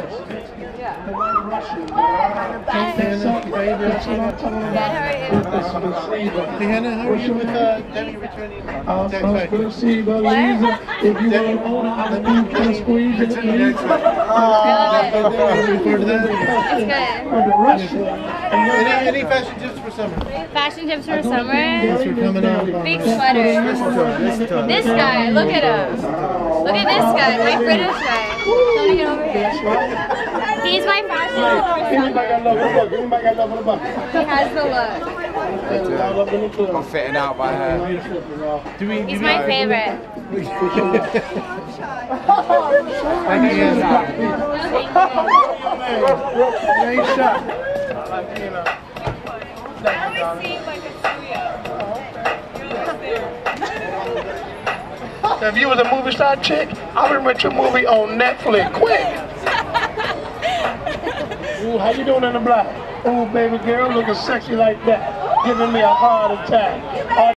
The white Russian. Hanna Beth. That's what I'm talking about. Hey Hannah, how are you with Debbie returning? Bootsy Bellows. If you want to hold it, I'm going to squeeze it. Any fashion tips for summer? Fashion tips for summer? Yes, we're coming out. Big sweaters. This guy, look at him. Look at this guy, my British guy. Don't get over here. He's my fashion tip for summer. He has the look. I'm fitting out by her. He's my favorite. Thank you. Nice shot. I always see like a studio. If you was a movie star chick, I would rent your movie on Netflix quick. Ooh, how you doing in the black? Ooh, baby girl, looking sexy like that, giving me a heart attack.